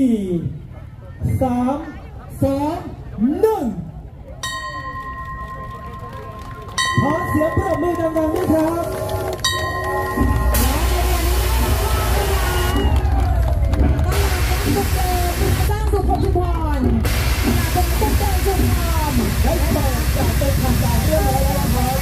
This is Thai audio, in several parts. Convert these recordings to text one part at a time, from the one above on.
3 2 1ขอเสียงปรบมือดังๆด้วยครับสร้างสุขชุมพรเป็นต้นแบบชุมพรได้เปิดจากเป็นทางการเรียบร้อยแล้วครับ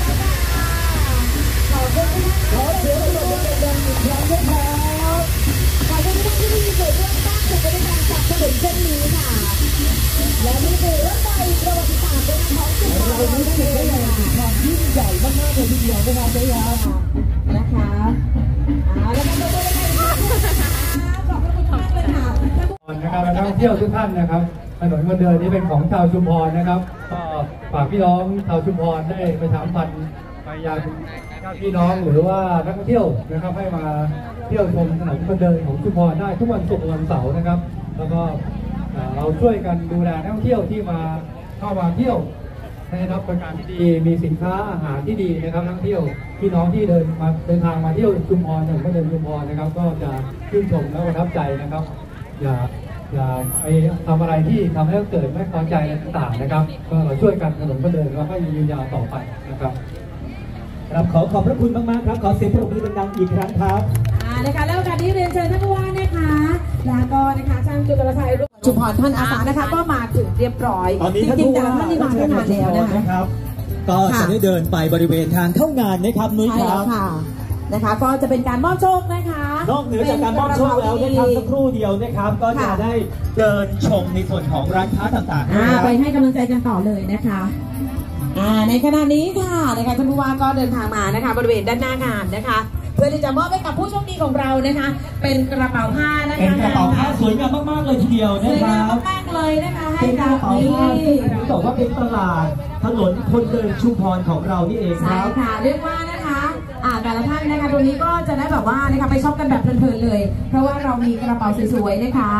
ขอเสียงปรบมือดังๆอีกครั้งด้วยครับขอบคุณทุกท่านที่มีส่วนร่วมสร้างสุขในการจัดถนนเส้นนี้ค่ะและนี่คือรถไฟประวัติศาสตร์ของท้องถิ่นเรารู้สึกได้เลยถึงความยิ่งใหญ่มากๆเลยทีเดียวนะครับได้ครับนะคะแล้วก็ด้วยนะคะขอบคุณมากเลยค่ะนะครับนักท่องเที่ยวทุกท่านนะครับถนนคนเดินนี้เป็นของชาวชุมพรนะครับก็ฝากพี่น้องชาวชุมพรได้ประชาสัมพันธ์ไปยังพี่น้องหรือว่านักท่องเที่ยวนะครับให้มาเที่ยวชมถนนคนเดินของชุมพรได้ทุกวันศุกร์วันเสาร์นะครับแล้วก็เราช่วยกันดูแลนักท่องเที่ยวที่มาเข้ามาเที่ยวให้รับบริการที่ดีมีสินค้าอาหารที่ดีนะครับนักท่องเที่ยวพี่น้องที่เดินทางมาเที่ยวชุมพรถนนคนเดินชุมพรนะครับก็จะชื่นชมและประทับใจนะครับอย่าไปทำอะไรที่ทำให้เกิดไม่พอใจต่างๆนะครับก็เราช่วยกันถนนคนเดินแล้วก็ยืนยาวต่อไปนะครับครับขอบพระคุณมากๆครับขอเสียงปรบมือดังๆอีกครั้งครับนะคะแล้วโอกาสนี้เรียนเชิญท่านผู้ว่านะคะแล้วก็นะคะช่างจุลชัยชุมพรท่านอาสานะคะก็มาถึงเรียบร้อยตอนนี้ท่านผู้ว่าท่านมาเข้างานแล้วนะครับก็จะได้เดินไปบริเวณทางเข้างานนะครับนุ้ยครับนะคะก็จะเป็นการมอบโชคนะคะนอกเหนือจากการมอบโชคแล้วนะครับสักครู่เดียวนะครับก็จะได้เดินชมในส่วนของร้านค้าต่างๆไปให้กำลังใจกันต่อเลยนะคะในขณะนี้ค่ะนะคะท่านผู้ว่าก็เดินทางมานะคะบริเวณด้านหน้างานนะคะเพื่อที่จะมอบให้กับผู้โชคดีของเรานะคะเป็นกระเป๋าผ้านะคะเป็นกระเป๋าผ้าสวยงามมากๆเลยทีเดียวนะครับมากเลยนะคะให้กับกระเป๋าผ้าที่บอกว่าเป็นตลาดถนนคนเดินชุมพรของเรานี่เองครับใช่ค่ะเรียกว่านะคะแต่ละท่านนะคะตรงนี้ก็จะได้แบบว่านะคะไปช็อปกันแบบเพลินๆเลยเพราะว่าเรามีกระเป๋าสวยๆนะคะ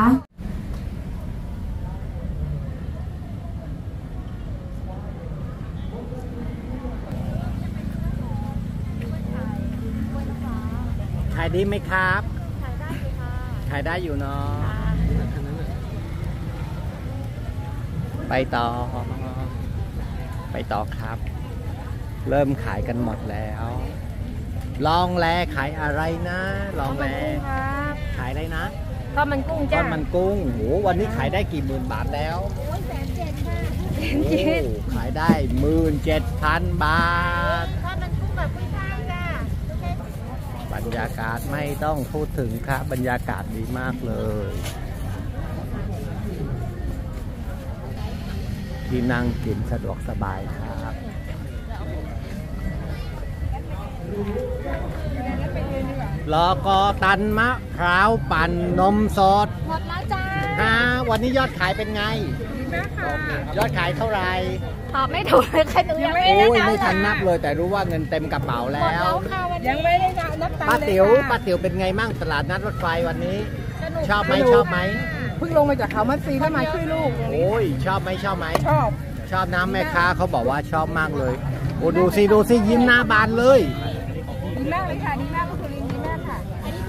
ขายดีไหมครับขายได้ค่ะขายได้อยู่เนาะไปต่อครับเริ่มขายกันหมดแล้วลองแลขายอะไรนะลองแลขายอะไรนะทอดมันกุ้งจ้าทอดมันกุ้งโหวันนี้ขายได้กี่หมื่นบาทแล้ว 170,000 ค่ะขายได้17,000 บาททอดมันกุ้งแบบกุ้งข้างจ้าบรรยากาศไม่ต้องพูดถึงครับบรรยากาศดีมากเลยที่นั่งกินสะดวกสบายครับลอกอตันมะพร้าวปั่นนมสดหมดแล้วจ้าวันนี้ยอดขายเป็นไงยอดขายเท่าไหร่ตอบไม่ถูกเลยค่ะยังไม่ได้ไม่ทันนับเลยแต่รู้ว่าเงินเต็มกระเป๋าแล้วยังไม่ได้นับตังค์ป้าติ๋วเป็นไงมั่งตลาดนัดรถไฟวันนี้ชอบไหมเพิ่งลงมาจากเขามัดซีได้มาช่วยลูกโอ้ยชอบไหมชอบน้ำแม่ค้าเขาบอกว่าชอบมากเลยโอ้ดูสิยิ้มหน้าบานเลยดีมากเลยค่ะดีมากก็คือดีมากค่ะ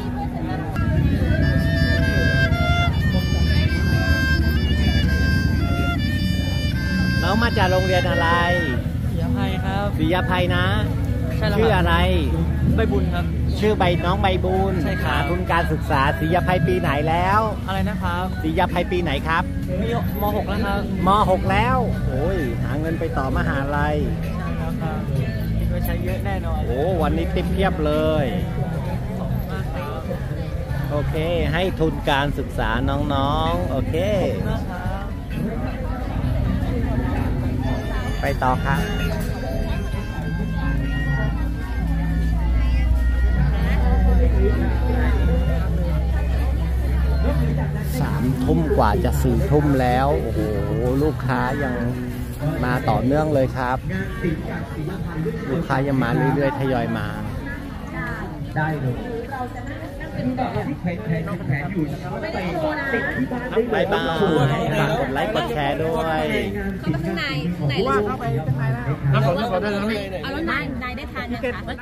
น้องมาจากโรงเรียนอะไรศรียภัยครับศรียภัยนะชื่ออะไรใบบุญครับชื่อน้องใบบุญใช่ครับทุนการศึกษาศรียภัยปีไหนแล้วอะไรนะครับศรียภัยปีไหนครับม.6 แล้วครับม.6 แล้วโอ้ยหาเงินไปต่อมหาลัยใช่ครับคิดว่าใช้เยอะแน่นอนโอ้วันนี้ติ๊บเพียบเลยโอเคให้ทุนการศึกษาน้องๆโอเคไปต่อครับ3 ทุ่มกว่าจะ4 ทุ่มแล้วโอ้โหลูกค้ายังมาต่อเนื่องเลยครับลูกค้ายังมาเรื่อยๆทยอยมาได้เลยบายบายฝากกดไลค์กดแชร์ด้วยเข้าไปข้างในว่าเข้าไปข้างในแล้วเอารถนายได้ทานนะคะ